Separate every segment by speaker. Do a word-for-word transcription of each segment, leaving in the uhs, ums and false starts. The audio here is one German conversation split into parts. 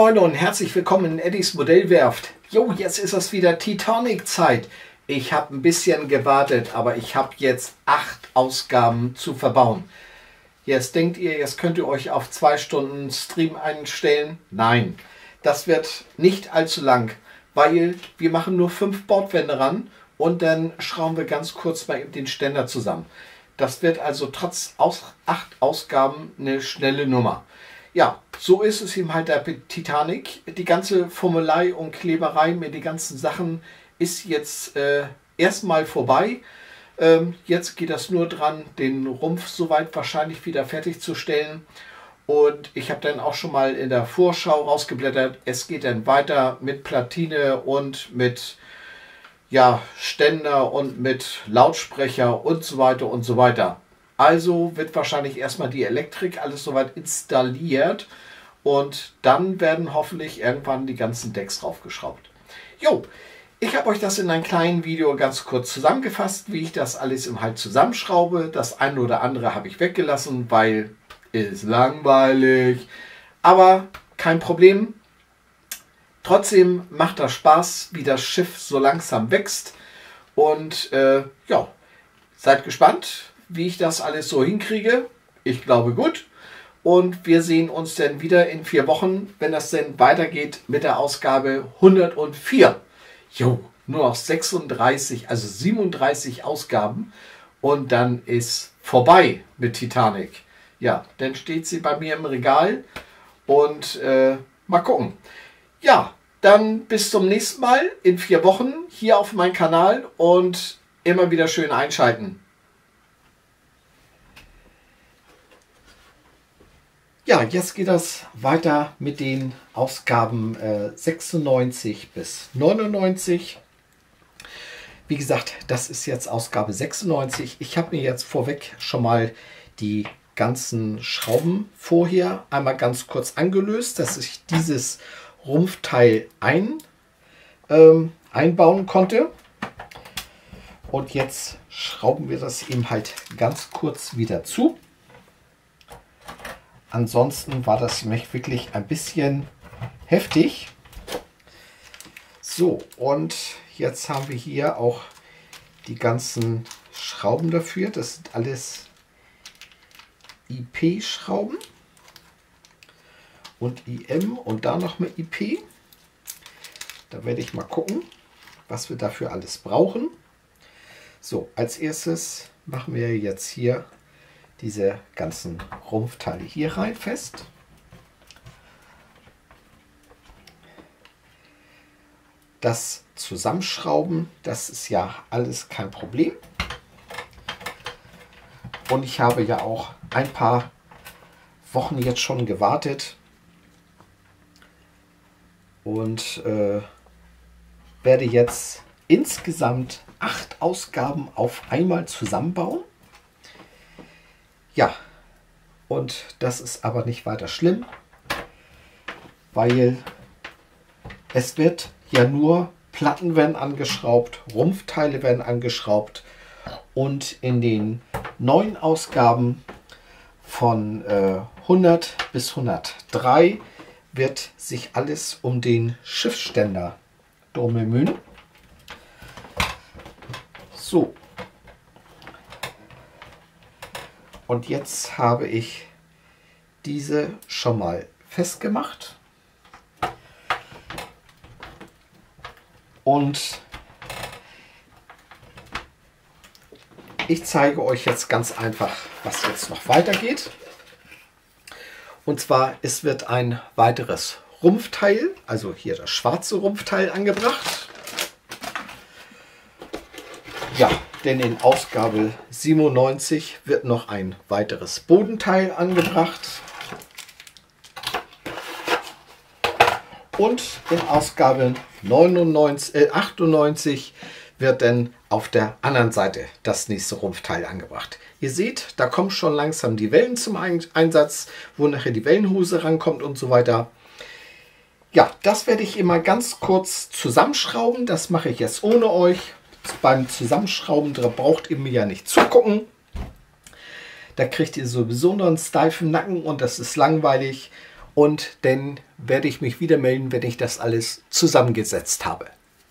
Speaker 1: moin und herzlich willkommen in Eddys Modellwerft. Jo, jetzt ist es wieder Titanic-Zeit. Ich habe ein bisschen gewartet, aber ich habe jetzt acht Ausgaben zu verbauen. Jetzt denkt ihr, jetzt könnt ihr euch auf zwei Stunden Stream einstellen. Nein, das wird nicht allzu lang, weil wir machen nur fünf Bordwände ran und dann schrauben wir ganz kurz mal den Ständer zusammen. Das wird also trotz aus acht Ausgaben eine schnelle Nummer. Ja, so ist es eben halt der Titanic. Die ganze Fummelei und Kleberei mit den ganzen Sachen ist jetzt äh, erstmal vorbei. Ähm, jetzt geht das nur dran, den Rumpf soweit wahrscheinlich wieder fertigzustellen. Und ich habe dann auch schon mal in der Vorschau rausgeblättert. Es geht dann weiter mit Platine und mit ja, Ständer und mit Lautsprecher und so weiter und so weiter. Also wird wahrscheinlich erstmal die Elektrik alles soweit installiert und dann werden hoffentlich irgendwann die ganzen Decks draufgeschraubt. Jo, ich habe euch das in einem kleinen Video ganz kurz zusammengefasst, wie ich das alles im Halt zusammenschraube. Das eine oder andere habe ich weggelassen, weil ist langweilig. Aber kein Problem. Trotzdem macht das Spaß, wie das Schiff so langsam wächst. Und äh, ja, seid gespannt, wie ich das alles so hinkriege. Ich glaube gut. Und wir sehen uns dann wieder in vier Wochen, wenn das denn weitergeht mit der Ausgabe hundertvier. Jo, nur noch sechsunddreißig, also siebenunddreißig Ausgaben. Und dann ist vorbei mit Titanic. Ja, dann steht sie bei mir im Regal. Und äh, mal gucken. Ja, dann bis zum nächsten Mal in vier Wochen hier auf meinem Kanal. Und immer wieder schön einschalten. Ja, jetzt geht das weiter mit den Ausgaben äh, sechsundneunzig bis neunundneunzig. Wie gesagt, das ist jetzt Ausgabe sechsundneunzig. Ich habe mir jetzt vorweg schon mal die ganzen Schrauben vorher einmal ganz kurz angelöst, dass ich dieses Rumpfteil ein, ähm, einbauen konnte. Und jetzt schrauben wir das eben halt ganz kurz wieder zu. Ansonsten war das wirklich ein bisschen heftig. So, und jetzt haben wir hier auch die ganzen Schrauben dafür. Das sind alles I P-Schrauben und I M und da noch mal I P. Da werde ich mal gucken, was wir dafür alles brauchen. So, als erstes machen wir jetzt hier diese ganzen Rumpfteile hier rein fest. Das Zusammenschrauben, das ist ja alles kein Problem. Und ich habe ja auch ein paar Wochen jetzt schon gewartet und äh, werde jetzt insgesamt acht Ausgaben auf einmal zusammenbauen. Ja, und das ist aber nicht weiter schlimm, weil es wird ja nur Platten werden angeschraubt, Rumpfteile werden angeschraubt und in den neuen Ausgaben von äh, hundert bis hundertdrei wird sich alles um den Schiffsständer bemühen. So. Und jetzt habe ich diese schon mal festgemacht. Und ich zeige euch jetzt ganz einfach, was jetzt noch weitergeht. Und zwar, es wird ein weiteres Rumpfteil, also hier das schwarze Rumpfteil angebracht. Ja. Denn in Ausgabe siebenundneunzig wird noch ein weiteres Bodenteil angebracht. Und in Ausgabe neunundneunzig, äh, achtundneunzig wird dann auf der anderen Seite das nächste Rumpfteil angebracht. Ihr seht, da kommen schon langsam die Wellen zum Einsatz, wo nachher die Wellenhose rankommt und so weiter. Ja, das werde ich immer ganz kurz zusammenschrauben. Das mache ich jetzt ohne euch. Beim Zusammenschrauben, da braucht ihr mir ja nicht zugucken. Da kriegt ihr sowieso noch einen steifen Nacken und das ist langweilig. Und dann werde ich mich wieder melden, wenn ich das alles zusammengesetzt habe.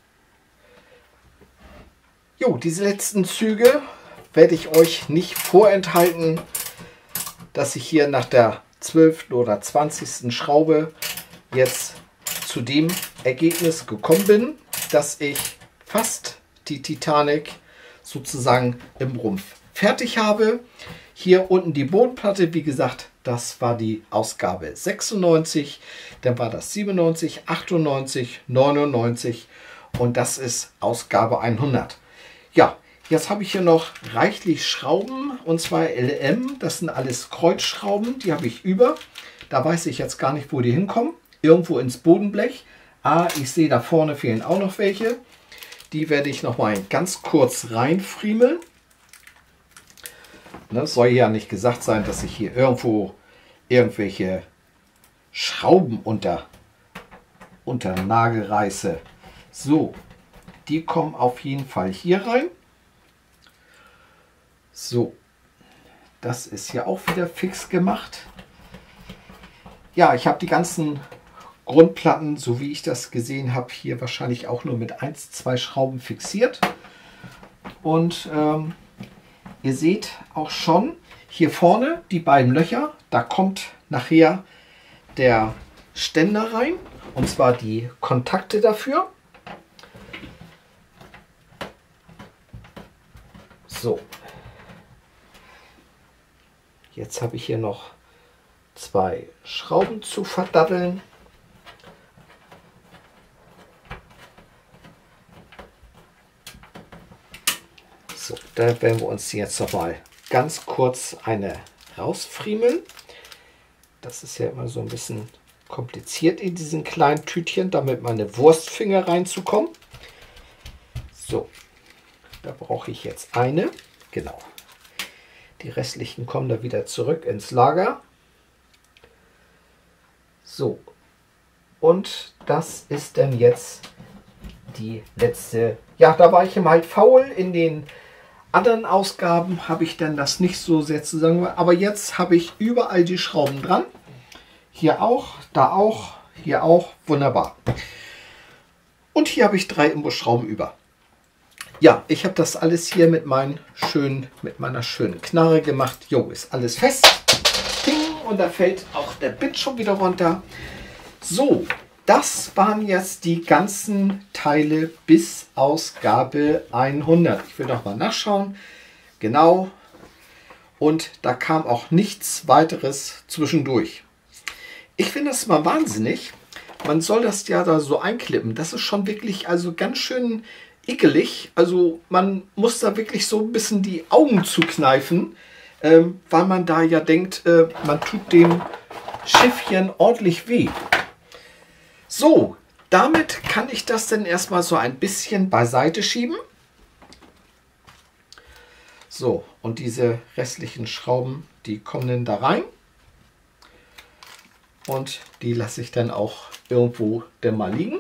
Speaker 1: Jo, diese letzten Züge werde ich euch nicht vorenthalten, dass ich hier nach der zwölften oder zwanzigsten Schraube jetzt zu dem Ergebnis gekommen bin, dass ich fast die Titanic sozusagen im Rumpf fertig habe. Hier unten die Bodenplatte, wie gesagt, das war die Ausgabe sechsundneunzig, dann war das siebenundneunzig, achtundneunzig, neunundneunzig und das ist Ausgabe hundert. Ja, jetzt habe ich hier noch reichlich Schrauben und zwar L M, das sind alles Kreuzschrauben, die habe ich über. Da weiß ich jetzt gar nicht, wo die hinkommen. Irgendwo ins Bodenblech. Ah, ich sehe, da vorne fehlen auch noch welche. Die werde ich noch mal ganz kurz reinfriemeln. Ne, soll ja nicht gesagt sein, dass ich hier irgendwo irgendwelche Schrauben unter, unter den Nagel reiße. So, die kommen auf jeden Fall hier rein. So, das ist hier auch wieder fix gemacht. Ja, ich habe die ganzen Grundplatten, so wie ich das gesehen habe, hier wahrscheinlich auch nur mit eins, zwei Schrauben fixiert. Und ähm, ihr seht auch schon hier vorne die beiden Löcher. Da kommt nachher der Ständer rein, und zwar die Kontakte dafür. So, jetzt habe ich hier noch zwei Schrauben zu verdatteln. So, da werden wir uns jetzt noch mal ganz kurz eine rausfriemeln. Das ist ja immer so ein bisschen kompliziert in diesen kleinen Tütchen, damit meine Wurstfinger reinzukommen. So, da brauche ich jetzt eine. Genau. Die restlichen kommen da wieder zurück ins Lager. So, und das ist dann jetzt die letzte. Ja, da war ich immer halt faul. In den anderen Ausgaben habe ich dann das nicht so sehr zusammen. Aber jetzt habe ich überall die Schrauben dran. Hier auch, da auch, hier auch. Wunderbar. Und hier habe ich drei Imbusschrauben über. Ja, ich habe das alles hier mit, meinen schönen, mit meiner schönen Knarre gemacht. Jo, ist alles fest. Ding, und da fällt auch der Bit schon wieder runter. So, das waren jetzt die ganzen Teile bis Ausgabe hundert. Ich will noch mal nachschauen. Genau. Und da kam auch nichts weiteres zwischendurch. Ich finde das mal wahnsinnig. Man soll das ja da so einklippen. Das ist schon wirklich also ganz schön ekelig. Also man muss da wirklich so ein bisschen die Augen zukneifen, ähm, weil man da ja denkt, äh, man tut dem Schiffchen ordentlich weh. So, damit kann ich das dann erstmal so ein bisschen beiseite schieben. So, und diese restlichen Schrauben, die kommen dann da rein. Und die lasse ich dann auch irgendwo dann mal liegen.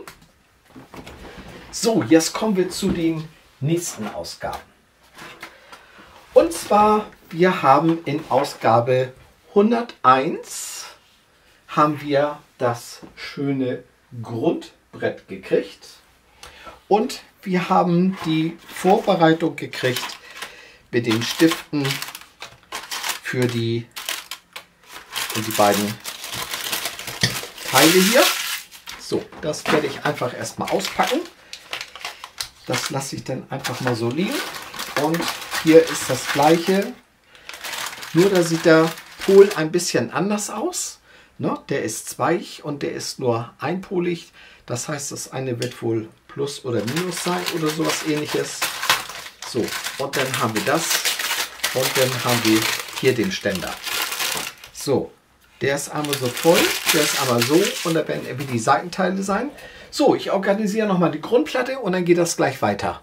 Speaker 1: So, jetzt kommen wir zu den nächsten Ausgaben. Und zwar, wir haben in Ausgabe hunderteins haben wir das schöne Grundbrett gekriegt. Und wir haben die Vorbereitung gekriegt mit den Stiften für die, für die beiden Teile hier. So, das werde ich einfach erstmal auspacken. Das lasse ich dann einfach mal so liegen. Und hier ist das gleiche. Nur da sieht der Pol ein bisschen anders aus. Ne? Der ist zweig und der ist nur einpolig. Das heißt, das eine wird wohl Plus oder Minus sein oder sowas ähnliches. So, und dann haben wir das. Und dann haben wir hier den Ständer. So, der ist einmal so voll, der ist einmal so und da werden irgendwie die Seitenteile sein. So, ich organisiere nochmal die Grundplatte und dann geht das gleich weiter.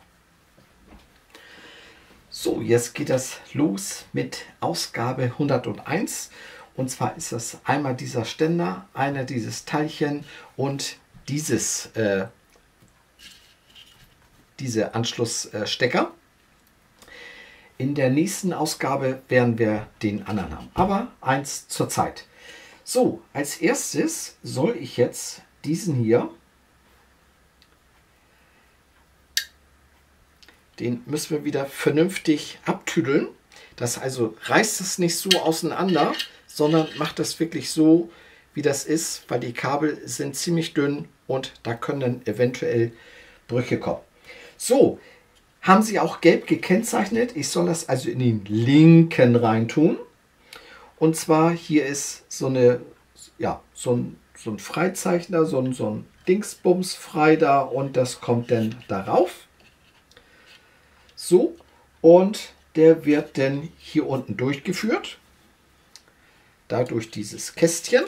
Speaker 1: So, jetzt geht das los mit Ausgabe hunderteins. Und zwar ist das einmal dieser Ständer, einer dieses Teilchen und dieses, äh, diese Anschlussstecker. In der nächsten Ausgabe werden wir den anderen haben. Aber eins zur Zeit. So, als erstes soll ich jetzt diesen hier, den müssen wir wieder vernünftig abtüdeln. Das also reißt es nicht so auseinander, sondern macht das wirklich so, wie das ist, weil die Kabel sind ziemlich dünn und da können dann eventuell Brüche kommen. So, haben sie auch gelb gekennzeichnet. Ich soll das also in den linken rein tun. Und zwar hier ist so eine, ja, so ein, so ein Freizeichner, so ein, so ein Dingsbums frei da und das kommt dann darauf. So, und der wird dann hier unten durchgeführt. Da durch dieses Kästchen.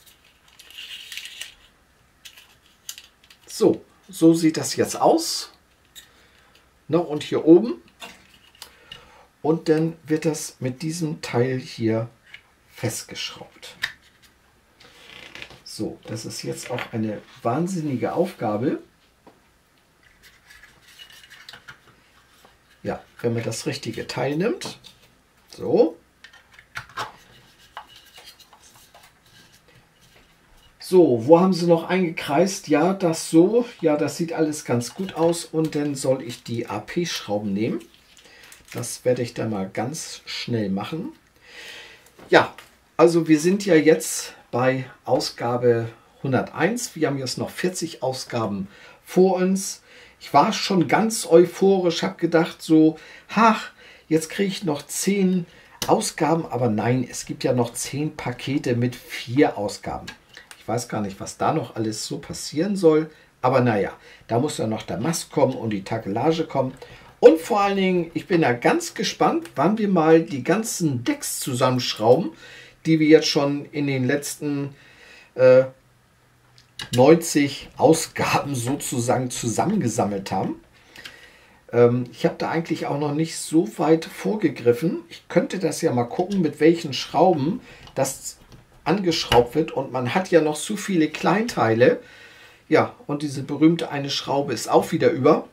Speaker 1: So, so sieht das jetzt aus. Na, und hier oben. Und dann wird das mit diesem Teil hier festgeschraubt. So, das ist jetzt auch eine wahnsinnige Aufgabe. Ja, wenn man das richtige Teil nimmt. So. So, wo haben sie noch eingekreist? Ja, das so. Ja, das sieht alles ganz gut aus. Und dann soll ich die A P-Schrauben nehmen. Das werde ich dann mal ganz schnell machen. Ja, also wir sind ja jetzt bei Ausgabe hunderteins. Wir haben jetzt noch vierzig Ausgaben vor uns. Ich war schon ganz euphorisch, habe gedacht so, ach, jetzt kriege ich noch zehn Ausgaben. Aber nein, es gibt ja noch zehn Pakete mit vier Ausgaben. Ich weiß gar nicht, was da noch alles so passieren soll. Aber naja, da muss ja noch der Mast kommen und die Takelage kommen. Und vor allen Dingen, ich bin ja ganz gespannt, wann wir mal die ganzen Decks zusammenschrauben, die wir jetzt schon in den letzten äh, neunzig Ausgaben sozusagen zusammengesammelt haben. Ähm, ich habe da eigentlich auch noch nicht so weit vorgegriffen. Ich könnte das ja mal gucken, mit welchen Schrauben das angeschraubt wird. Und man hat ja noch so viele Kleinteile. Ja, und diese berühmte eine Schraube ist auch wieder über.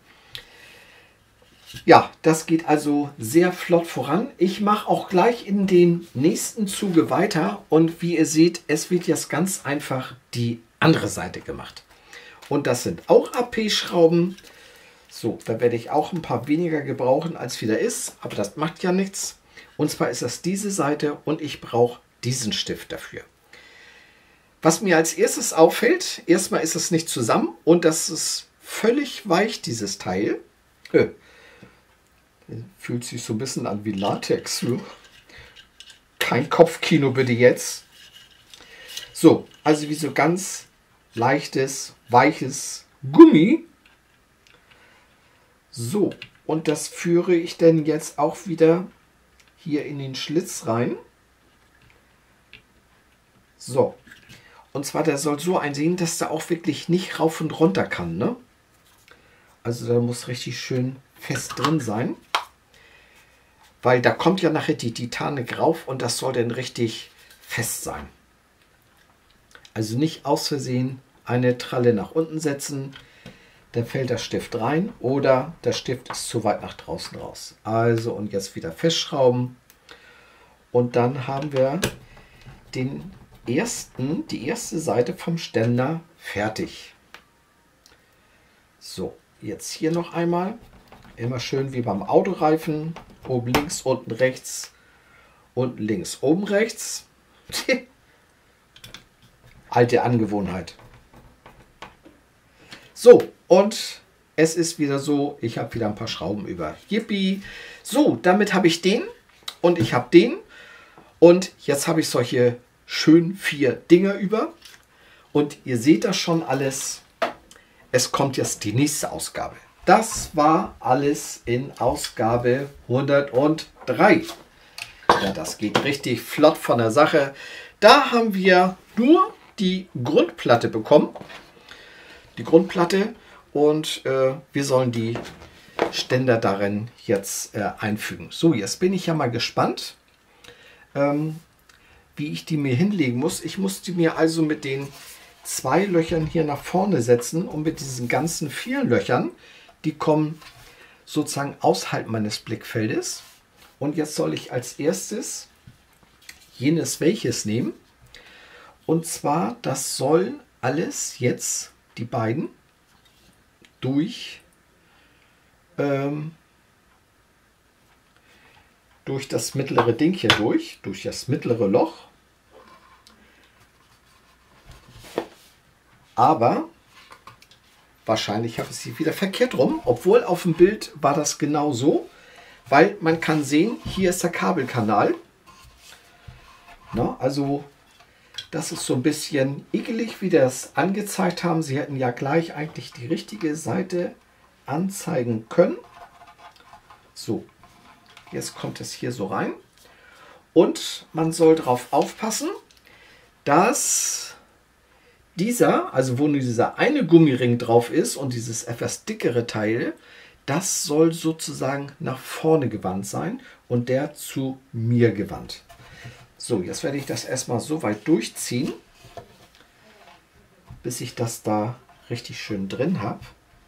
Speaker 1: Ja, das geht also sehr flott voran. Ich mache auch gleich in den nächsten Zuge weiter. Und wie ihr seht, es wird jetzt ganz einfach die andere Seite gemacht. Und das sind auch A P-Schrauben. So, da werde ich auch ein paar weniger gebrauchen, als wieder ist. Aber das macht ja nichts. Und zwar ist das diese Seite und ich brauche diesen Stift dafür. Was mir als erstes auffällt, erstmal ist es nicht zusammen und das ist völlig weich, dieses Teil. Äh, fühlt sich so ein bisschen an wie Latex. Kein Kopfkino bitte jetzt. So, also wie so ganz leichtes, weiches Gummi. So, und das führe ich dann jetzt auch wieder hier in den Schlitz rein. So, und zwar der soll so einsehen, dass der auch wirklich nicht rauf und runter kann, ne? Also da muss richtig schön fest drin sein. Weil da kommt ja nachher die Titanik rauf und das soll dann richtig fest sein. Also nicht aus Versehen eine Tralle nach unten setzen, dann fällt der Stift rein oder der Stift ist zu weit nach draußen raus. Also und jetzt wieder festschrauben und dann haben wir den ersten, die erste Seite vom Ständer fertig. So, jetzt hier noch einmal. Immer schön wie beim Autoreifen. Oben links, unten rechts, unten links, oben rechts. Alte Angewohnheit. So, und es ist wieder so, ich habe wieder ein paar Schrauben über. Yippie! So, damit habe ich den und ich habe den. Und jetzt habe ich solche schön vier Dinger über. Und ihr seht das schon alles. Es kommt jetzt die nächste Ausgabe. Das war alles in Ausgabe hundertdrei. Ja, das geht richtig flott von der Sache. Da haben wir nur die Grundplatte bekommen. Die Grundplatte. Und äh, wir sollen die Ständer darin jetzt äh, einfügen. So, jetzt bin ich ja mal gespannt, ähm, wie ich die mir hinlegen muss. Ich muss die mir also mit den zwei Löchern hier nach vorne setzen und mit diesen ganzen vier Löchern, die kommen sozusagen außerhalb meines Blickfeldes. Und jetzt soll ich als erstes jenes welches nehmen Und zwar, das soll alles jetzt, die beiden, durch, ähm, durch das mittlere Ding hier durch, durch das mittlere Loch. Aber wahrscheinlich habe ich sie wieder verkehrt rum, obwohl auf dem Bild war das genau so, weil man kann sehen, hier ist der Kabelkanal. Na, also das ist so ein bisschen ekelig, wie das angezeigt haben. Sie hätten ja gleich eigentlich die richtige Seite anzeigen können. So, jetzt kommt es hier so rein. Und man soll darauf aufpassen, dass dieser, also wo nur dieser eine Gummiring drauf ist und dieses etwas dickere Teil, das soll sozusagen nach vorne gewandt sein und der zu mir gewandt. So, jetzt werde ich das erstmal so weit durchziehen, bis ich das da richtig schön drin habe.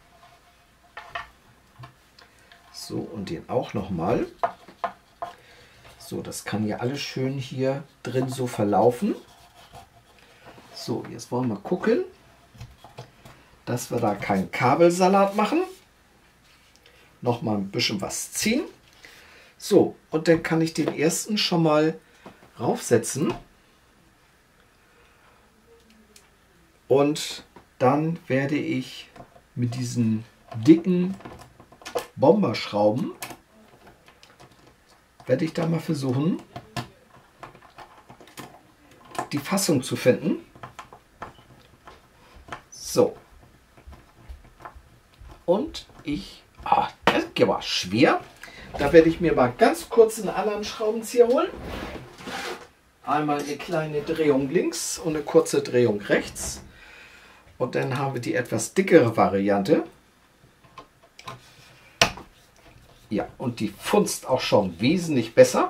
Speaker 1: So, und den auch nochmal. So, das kann ja alles schön hier drin so verlaufen. So, jetzt wollen wir gucken, dass wir da keinen Kabelsalat machen. Nochmal ein bisschen was ziehen. So, und dann kann ich den ersten schon mal raufsetzen. Und dann werde ich mit diesen dicken Bomberschrauben, werde ich da mal versuchen, die Fassung zu finden. So. Und ich, ah, das war schwer. Da werde ich mir mal ganz kurz einen anderen Schraubenzieher holen. Einmal eine kleine Drehung links und eine kurze Drehung rechts. Und dann haben wir die etwas dickere Variante. Ja, und die funzt auch schon wesentlich besser.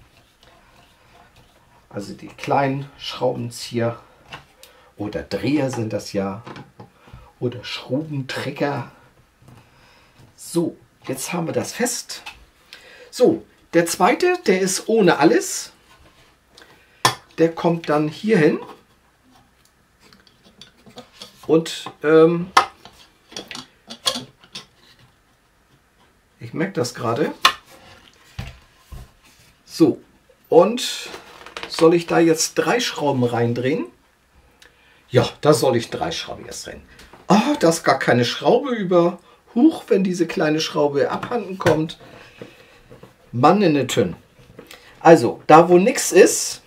Speaker 1: Also die kleinen Schraubenzieher oder Dreher sind das ja. Oder Schraubentrecker. So, jetzt haben wir das fest. So, der zweite, der ist ohne alles. Der kommt dann hier hin. Und ähm, ich merke das gerade. So, und soll ich da jetzt drei Schrauben reindrehen? Ja, da soll ich drei Schrauben jetzt drehen. Ah, da ist gar keine Schraube über. Huch, wenn diese kleine Schraube abhanden kommt. Mann in der Tünn. Also, da wo nichts ist,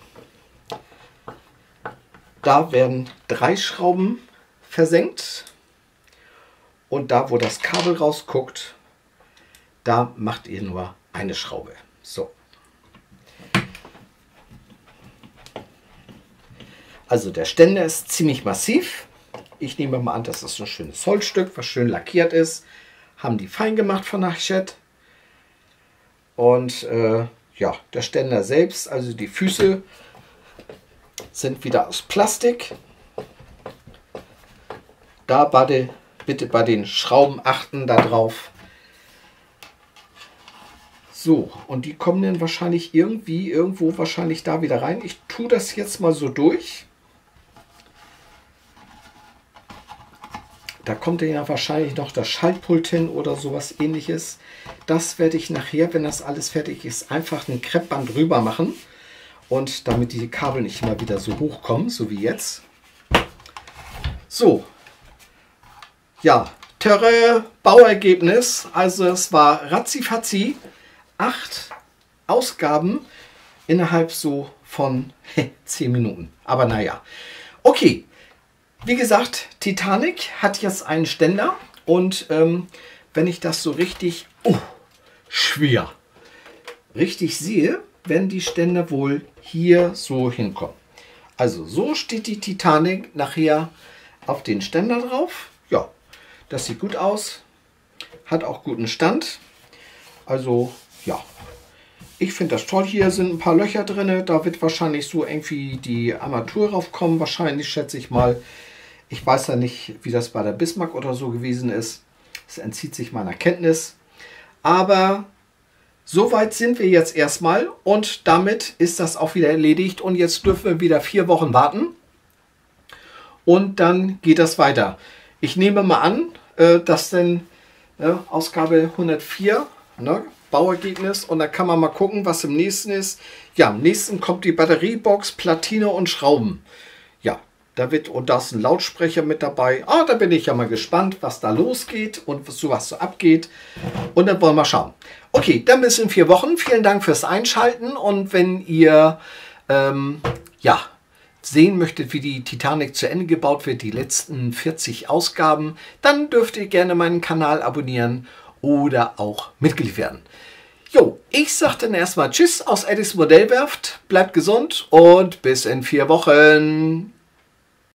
Speaker 1: da werden drei Schrauben versenkt. Und da wo das Kabel rausguckt, da macht ihr nur eine Schraube. So. Also der Ständer ist ziemlich massiv. Ich nehme mal an, das ist ein schönes Holzstück, was schön lackiert ist. Haben die fein gemacht von Hachette. Und äh, ja, der Ständer selbst, also die Füße, sind wieder aus Plastik. Da bitte, bitte bei den Schrauben achten darauf. So, und die kommen dann wahrscheinlich irgendwie, irgendwo wahrscheinlich da wieder rein. Ich tue das jetzt mal so durch. Da kommt ja wahrscheinlich noch das Schaltpult hin oder sowas ähnliches. Das werde ich nachher, wenn das alles fertig ist, einfach ein Kreppband drüber machen. Und damit die Kabel nicht immer wieder so hoch kommen, so wie jetzt. So. Ja, Terre, Bauergebnis. Also es war ratzifatzi. Acht Ausgaben innerhalb so von zehn Minuten. Aber naja. Okay. Wie gesagt, Titanic hat jetzt einen Ständer. Und ähm, wenn ich das so richtig, oh, schwer, richtig sehe, werden die Ständer wohl hier so hinkommen. Also so steht die Titanic nachher auf den Ständer drauf. Ja, das sieht gut aus. Hat auch guten Stand. Also ja, ich finde das toll. Hier sind ein paar Löcher drin. Da wird wahrscheinlich so irgendwie die Armatur raufkommen. Wahrscheinlich, schätze ich mal. Ich weiß ja nicht, wie das bei der Bismarck oder so gewesen ist. Es entzieht sich meiner Kenntnis. Aber soweit sind wir jetzt erstmal. Und damit ist das auch wieder erledigt. Und jetzt dürfen wir wieder vier Wochen warten. und dann geht das weiter. Ich nehme mal an, äh, dass dann äh, Ausgabe hundertvier, ne, Bauergebnis, und dann kann man mal gucken, was im nächsten ist. Ja, im nächsten kommt die Batteriebox, Platine und Schrauben. Ja, da wird, und da ist ein Lautsprecher mit dabei. Ah, da bin ich ja mal gespannt, was da losgeht und was so, was so abgeht. Und dann wollen wir schauen. Okay, dann bis in vier Wochen. Vielen Dank fürs Einschalten. Und wenn ihr ähm, ja, sehen möchtet, wie die Titanic zu Ende gebaut wird, die letzten vierzig Ausgaben, dann dürft ihr gerne meinen Kanal abonnieren oder auch Mitglied werden. Jo, ich sage dann erstmal Tschüss aus Eddys Modellwerft. Bleibt gesund und bis in vier Wochen.